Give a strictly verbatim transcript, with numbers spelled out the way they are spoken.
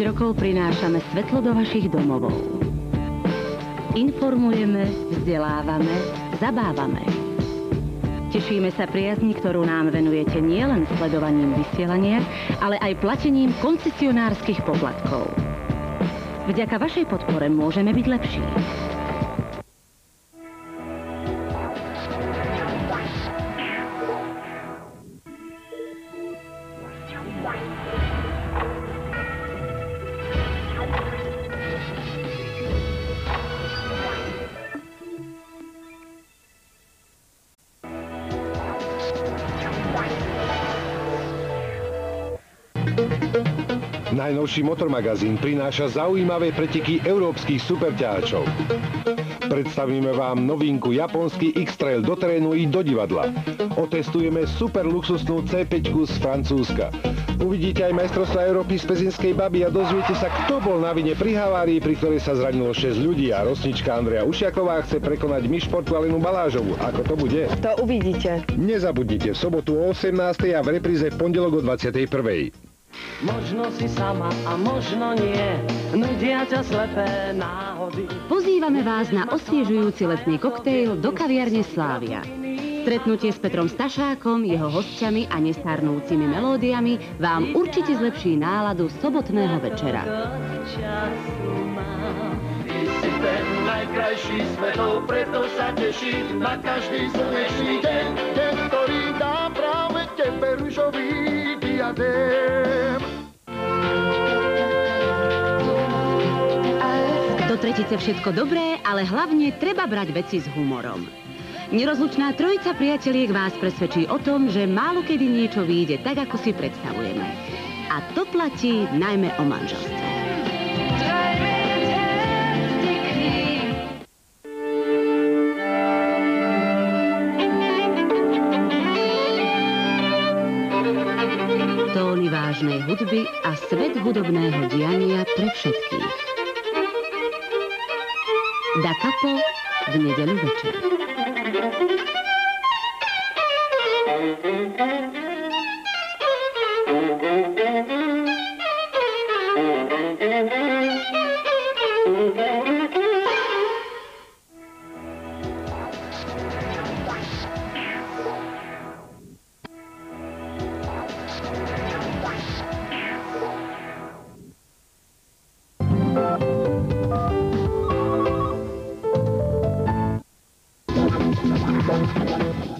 rokov prinášame svetlo do vašich domovov. Informujeme, vzdelávame, zabávame. Tešíme sa priazni, ktorú nám venujete nielen sledovaním vysielania, ale aj platením koncesionárskych poplatkov. Vďaka vašej podpore môžeme byť lepší. Najnovší motormagazín prináša zaujímavé preteky európskych superťahačov. Predstavíme vám novinku japonský X-Trail do terénu i do divadla. Otestujeme super luxusnú cé päť z Francúzska. Uvidíte aj majstrovstvá Európy z Pezinskej baby a dozviete sa, kto bol na vine pri havárii, pri ktorej sa zranilo šesť ľudí, a rosnička Andrea Ušiaková chce prekonať miš športu Alenu Balážovu. Ako to bude? To uvidíte. Nezabudnite v sobotu o osemnástej a v repríze v pondelok o dvadsiatej prvej. Možno si sama a možno nie, nudia ťa slepé náhody. Pozývame vás na osviežujúci letný koktejl do kaviarne Slávia. Stretnutie s Petrom Stašákom, jeho hosťami a nestarnúcimi melódiami vám určite zlepší náladu sobotného večera. Ty si ten najkrajší svetov, preto sa teší na každý slnečný deň, deň, ktorý dá práve tebe ružový diadém. Do tretice všetko dobré, ale hlavne treba brať veci s humorom. Nerozlučná trojica priateliek vás presvedčí o tom, že málo kedy niečo vyjde tak, ako si predstavujeme. A to platí najmä o manželstve. Tóny vážnej hudby a svet hudobného diania pre všetkých. Da Capo v nedeľu večer. Thank you.